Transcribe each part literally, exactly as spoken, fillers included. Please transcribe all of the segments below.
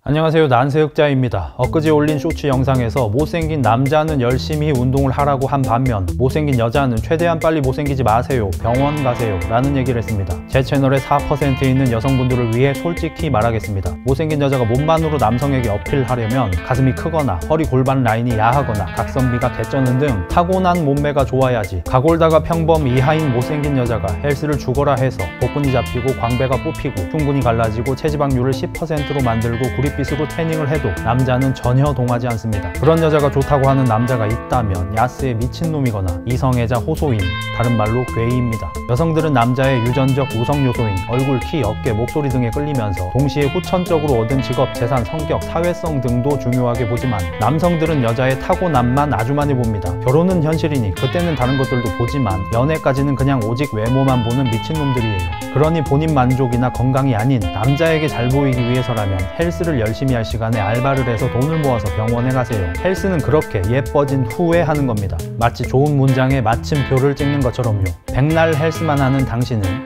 안녕하세요, 난세흑자입니다. 엊그제 올린 쇼츠 영상에서 못생긴 남자는 열심히 운동을 하라고 한 반면 못생긴 여자는 최대한 빨리 못생기지 마세요, 병원 가세요 라는 얘기를 했습니다. 제 채널의 사 퍼센트에 있는 여성분들을 위해 솔직히 말하겠습니다. 못생긴 여자가 몸만으로 남성에게 어필하려면 가슴이 크거나 허리 골반 라인이 야하거나 각선비가 개쩌는 등 타고난 몸매가 좋아야지, 가골다가 평범 이하인 못생긴 여자가 헬스를 죽어라 해서 복근이 잡히고 광배가 뽑히고 흉근이 갈라지고 체지방률을 십 퍼센트로 만들고 구리 빛으로 태닝을 해도 남자는 전혀 동하지 않습니다. 그런 여자가 좋다고 하는 남자가 있다면 야스의 미친놈이거나 이성애자 호소인, 다른 말로 괴이입니다. 여성들은 남자의 유전적 우성 요소인 얼굴, 키, 어깨, 목소리 등에 끌리면서 동시에 후천적으로 얻은 직업, 재산, 성격, 사회성 등도 중요하게 보지만 남성들은 여자의 타고남만 아주 많이 봅니다. 결혼은 현실이니 그때는 다른 것들도 보지만 연애까지는 그냥 오직 외모만 보는 미친놈들이에요. 그러니 본인 만족이나 건강이 아닌 남자에게 잘 보이기 위해서라면 헬스를 열심히 할 시간에 알바를 해서 돈을 모아서 병원에 가세요. 헬스는 그렇게 예뻐진 후에 하는 겁니다. 마치 좋은 문장에 마침표를 찍는 것처럼요. 백날 헬스만 하는 당신은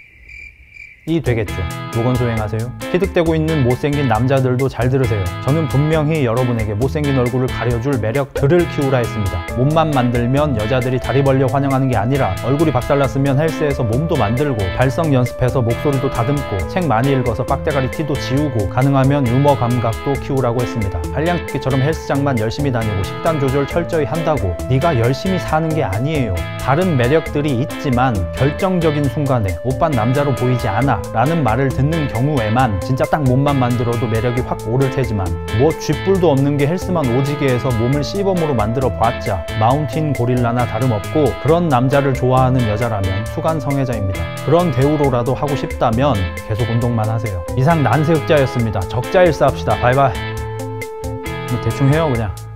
이 되겠죠. 노건 수행하세요. 피득대고 있는 못생긴 남자들도 잘 들으세요. 저는 분명히 여러분에게 못생긴 얼굴을 가려줄 매력들을 키우라 했습니다. 몸만 만들면 여자들이 다리 벌려 환영하는 게 아니라 얼굴이 박살났으면 헬스에서 몸도 만들고 발성 연습해서 목소리도 다듬고 책 많이 읽어서 빡대가리 티도 지우고 가능하면 유머 감각도 키우라고 했습니다. 한량토끼처럼 헬스장만 열심히 다니고 식단 조절 철저히 한다고 네가 열심히 사는 게 아니에요. 다른 매력들이 있지만 결정적인 순간에 오빤 남자로 보이지 않아 라는 말을 듣는 경우에만 진짜 딱 몸만 만들어도 매력이 확 오를 테지만 뭐 쥐뿔도 없는 게 헬스만 오지게 해서 몸을 시범으로 만들어 봤자 마운틴 고릴라나 다름없고, 그런 남자를 좋아하는 여자라면 수간 성애자입니다. 그런 대우로라도 하고 싶다면 계속 운동만 하세요. 이상 난세흑자였습니다. 적자일사 합시다. 바이바이. 뭐 대충 해요 그냥.